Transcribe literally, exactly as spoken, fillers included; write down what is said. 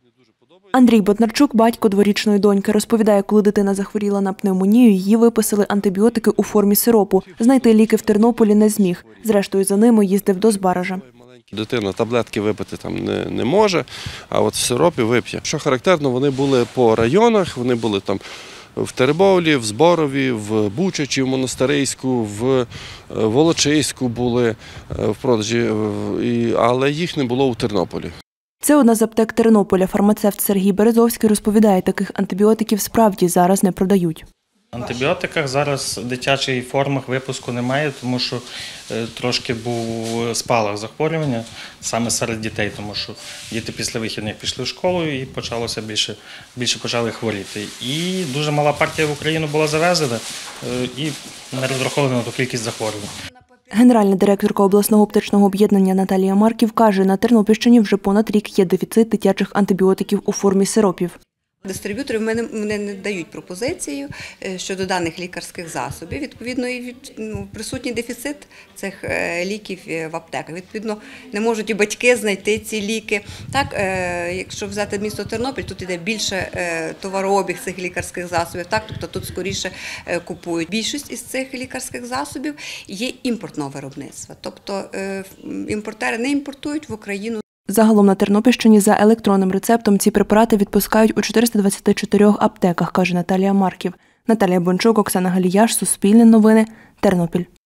Андрій Боднарчук – батько дворічної доньки. Розповідає, коли дитина захворіла на пневмонію, їй виписали антибіотики у формі сиропу. Знайти ліки в Тернополі не зміг. Зрештою, за ними їздив до Збаража. Дитина таблетки випити там не, не може, а от в сиропі вип'є. Що характерно, вони були по районах, вони були там в Теребовлі, в Зборові, в Бучачі, в Монастирську, в Волочиську були в продажі, але їх не було у Тернополі. Це одна з аптек Тернополя. Фармацевт Сергій Березовський розповідає, таких антибіотиків справді зараз не продають. В антибіотиках зараз в дитячих формах випуску немає, тому що трошки був спалах захворювання саме серед дітей, тому що діти після вихідних пішли в школу і почалося більше, більше почали хворіти. І дуже мала партія в Україну була завезена і не розрахована на ту кількість захворювань. Генеральна директорка обласного аптечного об'єднання Наталія Марків каже, на Тернопільщині вже понад рік є дефіцит дитячих антибіотиків у формі сиропів. Дистриб'ютори мене не дають пропозицію щодо даних лікарських засобів. Відповідно, і ну, присутній дефіцит цих ліків в аптеках. Відповідно, не можуть і батьки знайти ці ліки. Так, якщо взяти місто Тернопіль, тут йде більше товарообіг цих лікарських засобів. Так, тобто тут скоріше купують. Більшість із цих лікарських засобів є імпортного виробництва. Тобто імпортери не імпортують в Україну. Загалом на Тернопільщині за електронним рецептом ці препарати відпускають у чотириста двадцяти чотирьох аптеках, каже Наталія Марків. Наталія Бончук, Оксана Галіяш, Суспільне новини, Тернопіль.